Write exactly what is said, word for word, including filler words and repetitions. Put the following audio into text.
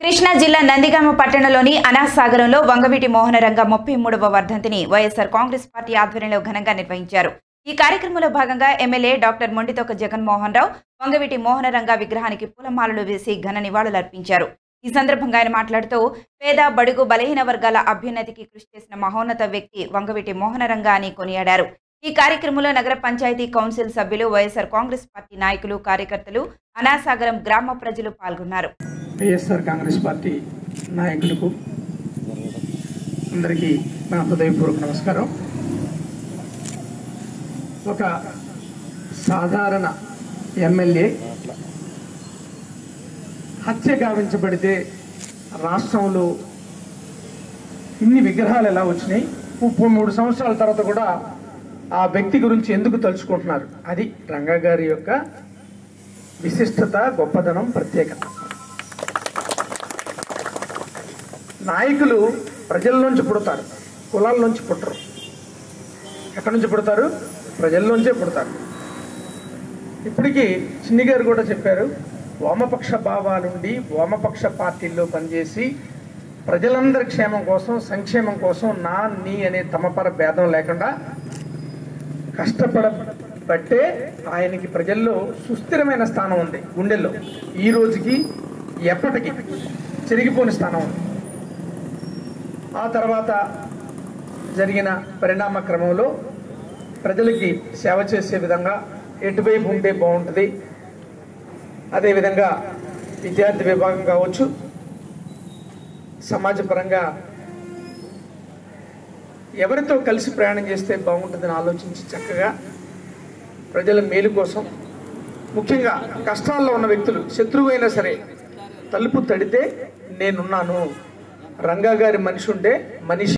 కృష్ణా జిల్లా నందిగామ పట్టణంలోని అనాసాగరంలో వంగవీటి మోహనరంగ ముప్పై మూడవ వర్ధంతిని వైఎస్ఆర్ కాంగ్రెస్ పార్టీ ఆధ్వర్యంలో ఘనంగా నిర్వహించారు। ఈ కార్యక్రమంలో భాగంగా ఎమ్మెల్యే డాక్టర్ మొండితోక జగన్మోహన్ రావు వంగవీటి మోహనరంగ విగ్రహానికి పూలమాలలు వేసి ఘన నివాళులర్పించారు। ఈ సందర్భంగా ఆయన మాట్లాడుతూ పేద బడుగు బలహీన వర్గాల అభ్యున్నతికి కృషి చేసిన మహోన్నత వ్యక్తి వంగవీటి మోహనరంగ అని కొనియాడారు। ఈ కార్యక్రమంలో నగర పంచాయతీ కౌన్సిల్ సభ్యులు వైఎస్ఆర్ కాంగ్రెస్ పార్టీ నాయకులు కార్యకర్తలు అనాసాగరం గ్రామ ప్రజలు పాల్గొన్నారు। వైఎస్ఆర్ కాంగ్రెస్ పార్టీ నాయకులకు అందరికీ నా హృదయపూర్వక నమస్కారం। ఒక సాధారణ ఎమ్మెల్యే హత్య గావించబడితే రాష్ట్రంలో ఇన్ని విగ్రహాలు ఎలా వచ్చినాయి? ముప్పై మూడు సంవత్సరాల తర్వాత కూడా ఆ వ్యక్తి గురించి ఎందుకు తలుచుకుంటున్నారు? అది రంగా గారి యొక్క విశిష్టత, గొప్పదనం, ప్రత్యేకత। నాయకులు ప్రజల నుంచి పుడతారు, కులాల నుంచి పుట్టరు। ఎక్కడి నుంచి పుడతారు? ప్రజల్లోంచే పుడతారు। ఇప్పటికీ చిన్ని గారు కూడా చెప్పారు, వామపక్ష భావాలుండి వామపక్ష పార్టీల్లో పనిచేసి ప్రజలందరి క్షేమం కోసం, సంక్షేమం కోసం నా నీ అనే తమపర భేదం లేకుండా కష్టపడబట్టే ఆయనకి ప్రజల్లో సుస్థిరమైన స్థానం ఉంది। గుండెల్లో ఈ రోజుకి ఎప్పటికీ చెరిగిపోని స్థానం ఉంది। ఆ తర్వాత జరిగిన పరిణామ క్రమంలో ప్రజలకి సేవ చేసే విధంగా ఎటువైపు ఉంటే బాగుంటుంది, అదేవిధంగా విద్యార్థి విభాగం కావచ్చు, సమాజపరంగా ఎవరితో కలిసి ప్రయాణం చేస్తే బాగుంటుందని ఆలోచించి చక్కగా ప్రజల మేలు కోసం, ముఖ్యంగా కష్టాల్లో ఉన్న వ్యక్తులు శత్రువైనా సరే తలుపు తడితే నేనున్నాను, రంగా గారి మనిషి ఉంటే మనిషి